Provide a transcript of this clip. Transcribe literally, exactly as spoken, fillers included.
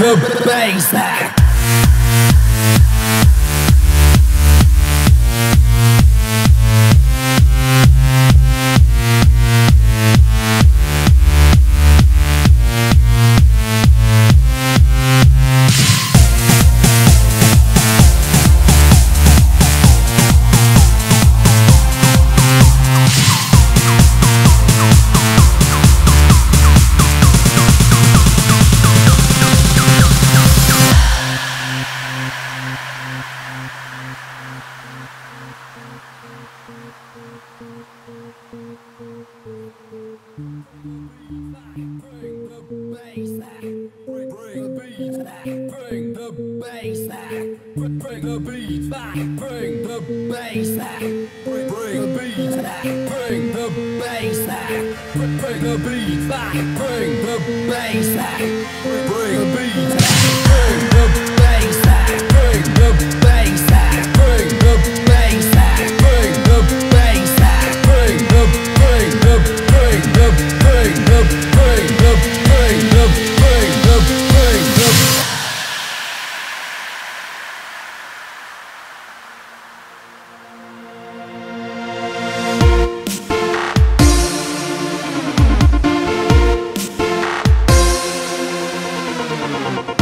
the bass back. Bring the bass back. Bring the beat back. Bring the bass back. Bring the beat back. Bring the bass back. Bring the beat back. Bring the bass back. Bring the beat back. Bring the bass back. Bring the bass back. Bring the bass back. Bring the bass back. Bring the bring the bring the bring the bring the bring the bring the bring the We'll be right back.